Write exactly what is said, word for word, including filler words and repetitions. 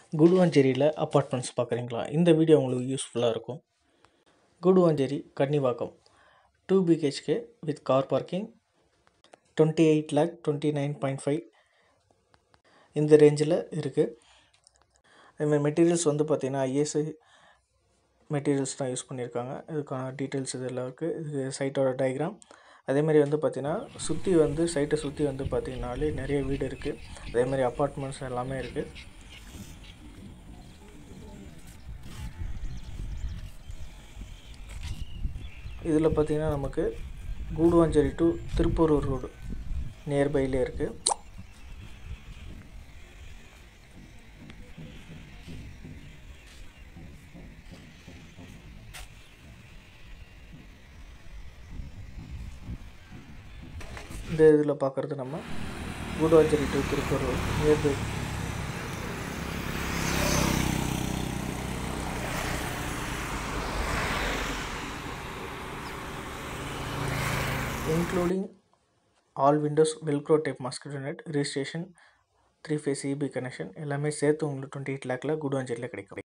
குடுவாஞ்சேரியில் apartments பார்க்குறீங்களா? இந்த video உங்களுக்கு யூஸ்ஃபுல்லாக இருக்கும். Guduvancheri Kannivakkam two BHK with car parking twenty eight lakh twenty nine point five இந்த ரேஞ்சில் இருக்குது. அதுமாதிரி மெட்டீரியல்ஸ் வந்து பார்த்திங்கன்னா ஐஎஸ்ஐ மெட்டீரியல்ஸ் தான் யூஸ் பண்ணியிருக்காங்க. இதுக்கான டீட்டெயில்ஸ் இதெல்லாம் இருக்குது. இது சைட்டோட டயக்ராம். அதேமாதிரி வந்து பார்த்திங்கன்னா சுற்றி வந்து சைட்டை சுற்றி வந்து பார்த்திங்கனாலே நிறைய வீடு இருக்குது. அதேமாதிரி அப்பார்ட்மெண்ட்ஸ் எல்லாமே இருக்குது. இதில் பார்த்திங்கன்னா நமக்கு கூடுவாஞ்சேரி டு திருப்பூரூர் ரோடு நியர்பைலே இருக்குது. இந்த இதில் பார்க்குறது நம்ம Guduvancheri to Tiruppur road nearby. including all windows velcro type mosquito net, registration, three phase E B connection எல்லாமே சேர்த்து உங்களுக்கு டுவெண்ட்டி எயிட் லேக்கில் கூடுவாஞ்சேரியில் கிடைக்கும்.